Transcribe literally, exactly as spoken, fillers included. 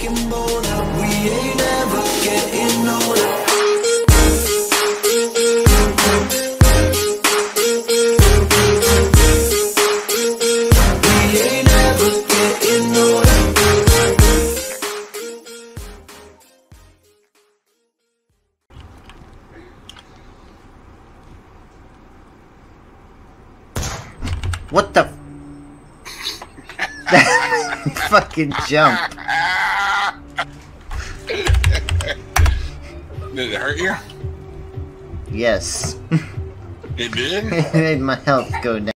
getting bolder. We ain't ever getting older. We ain't ever getting older. What the? That fucking jump. Did it hurt you? Yes. It did? It made my health go down.